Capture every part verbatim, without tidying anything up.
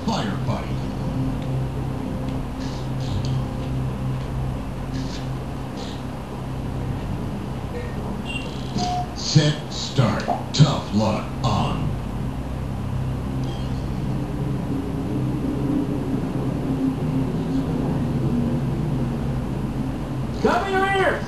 Firefight. Set, start. Tough luck on. Cover your ears!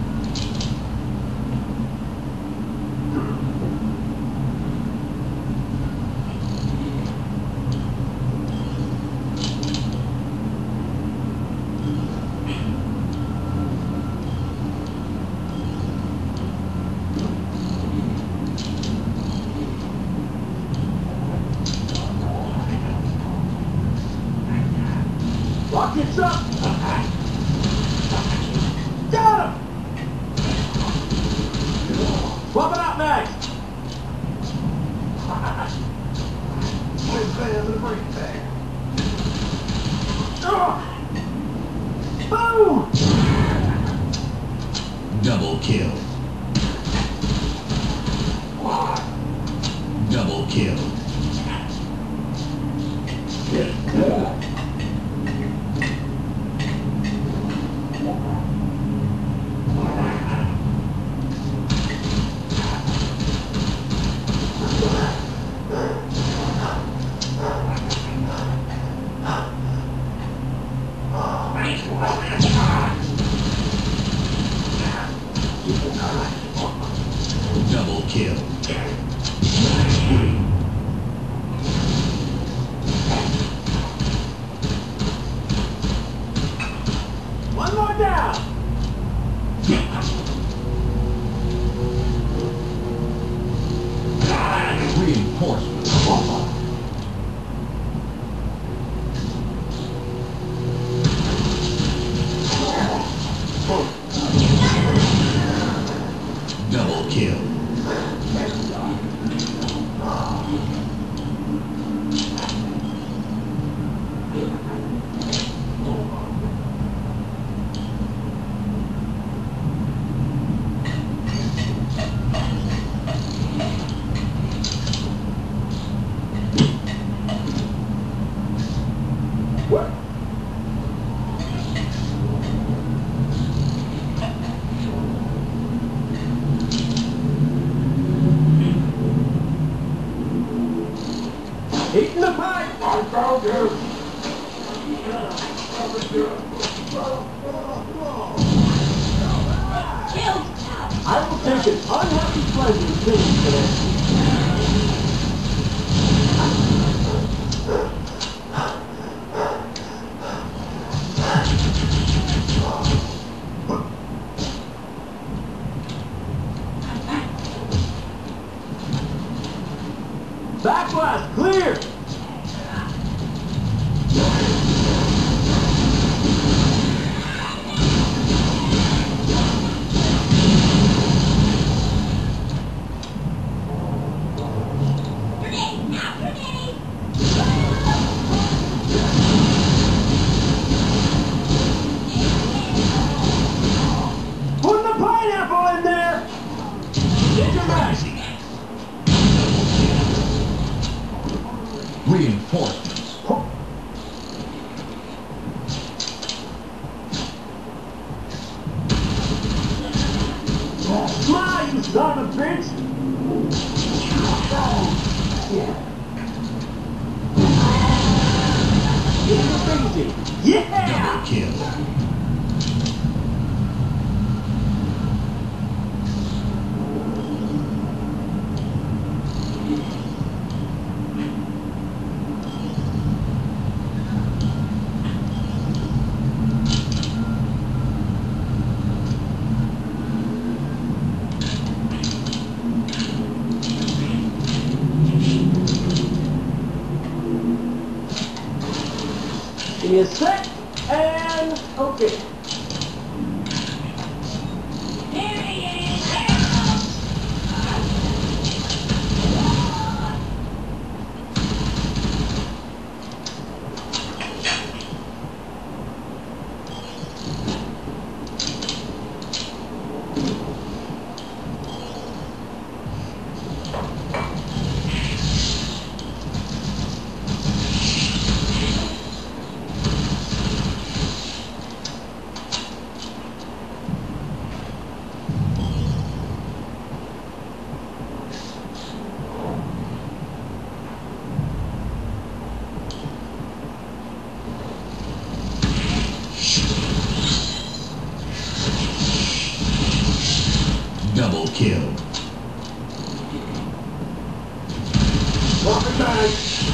Rockets up! Got him! Swapping out next! Boom! Double kill. Double kill. Double kill. One more down! Reinforcements. Double kill. What? Eating the pipe! I found you! I will take an unhappy pleasure in singing today. Backblast clear! Put the pineapple in there! Get your mask! Reinforcements. Smile, you son of a bitch! Yeah! Double kill. Give me a sec, and okay. There he is! mag.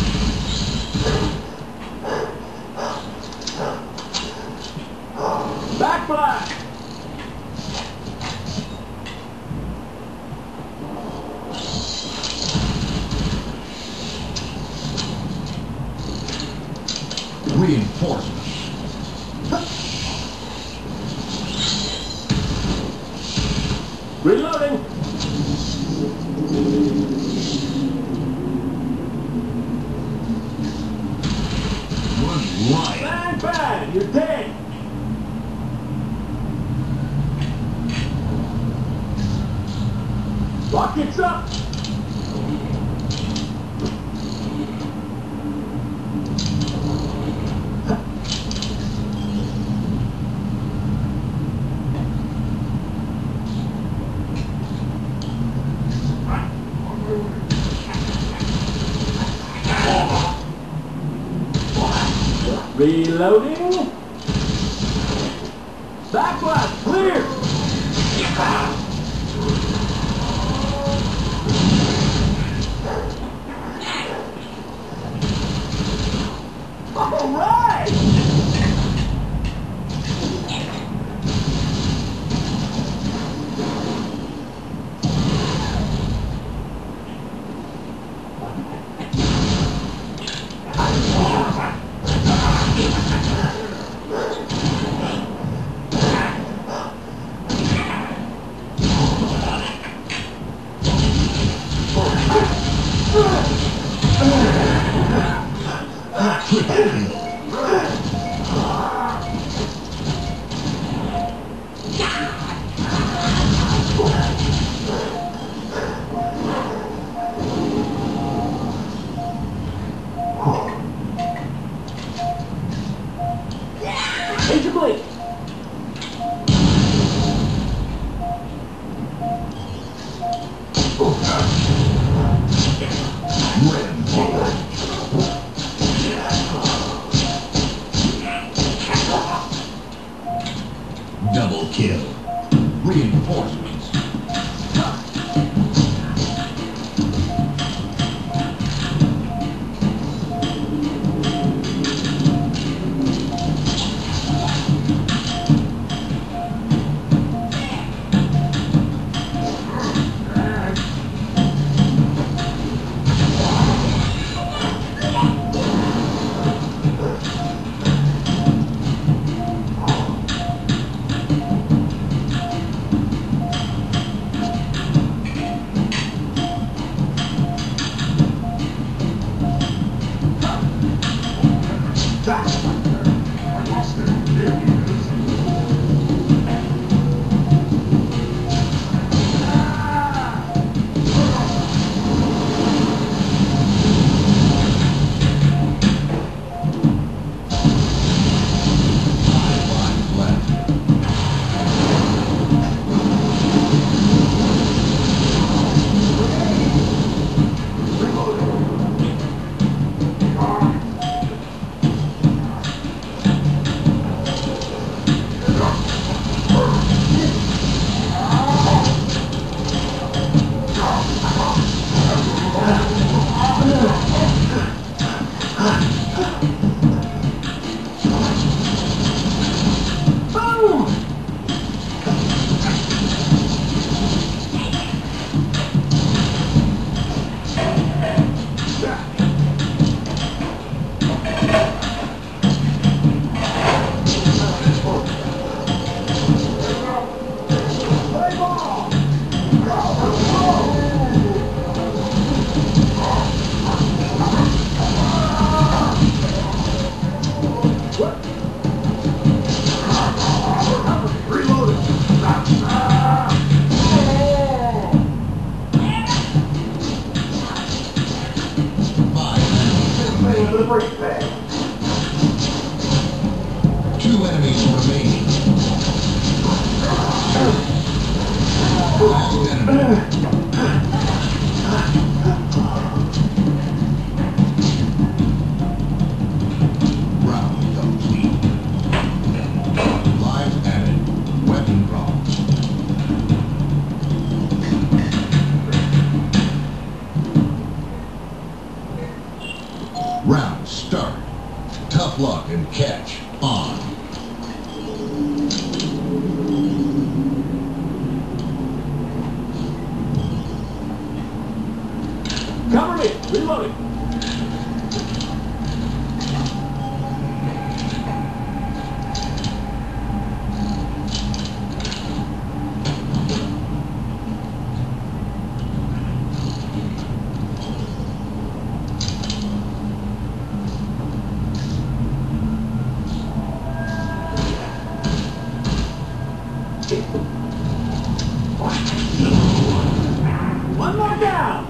Back black. Reinforcement. Reloading. One lion. Bad, bad. You're dead. Rockets up. Reloading. Back left, clear. All right. Major Blake. Double kill. Reinforcements. Two enemies remaining. Last enemy. Round complete. Lives added. Weapon drops. Round start. Tough luck and catch on. Cover me. Reloading. One more down.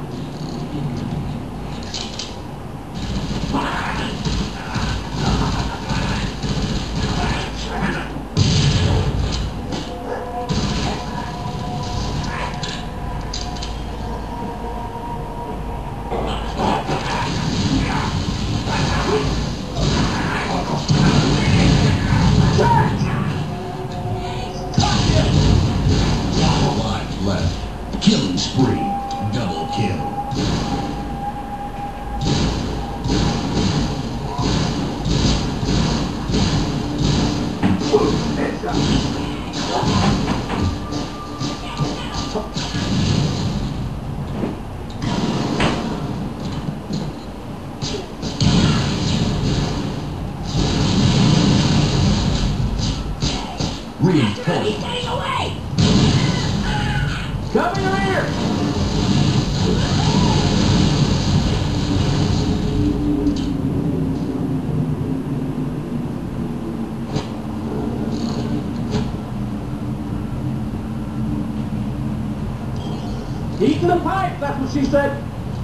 Five left. Killing spree. Double kill. Reinforcement. He's getting away! Cover your ear. Eating the pipe, that's what she said.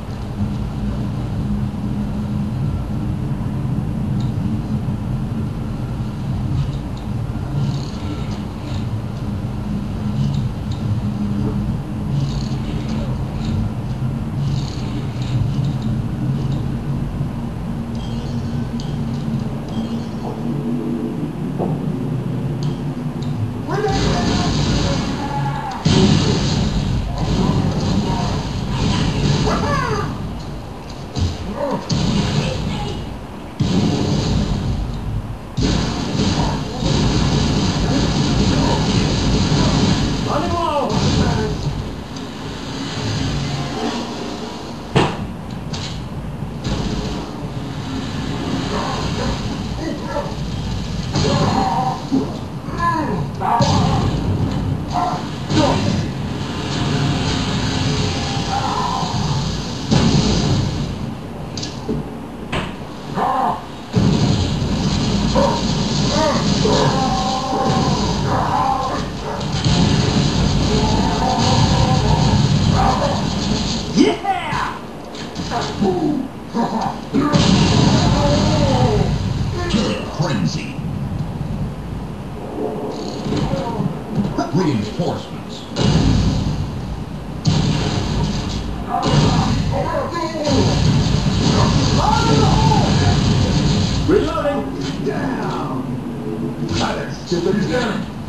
Running low. Yeah! Killing frenzy. Reinforcements. Reloading. Down. Got it. Stupid.